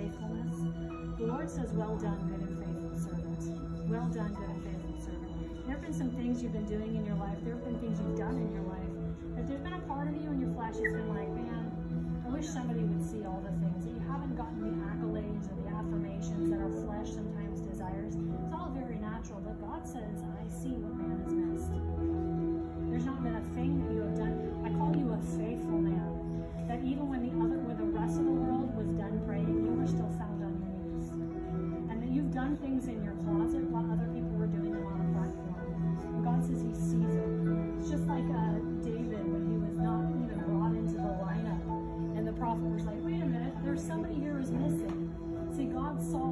faithfulness. The Lord says, well done, good and faithful servant. Well done, good and faithful servant. There have been some things you've been doing in your life. There have been things you've done in your life. That there's been a part of you in your flesh that's been like, man, I wish somebody would see all the things. That you haven't gotten the accolades or the affirmations that our flesh sometimes desires. It's all very natural. But God says, I see what man has missed. There's not been a thing that you have done. I call you a faithful man. That even when the rest of the world was done praying, you were still found on your knees. And that you've done things in your closet while other people were doing them on a platform. And God says he sees it. It's just like David when he was not even brought into the lineup. And the prophet was like, wait a minute, there's somebody here who's missing. See, God saw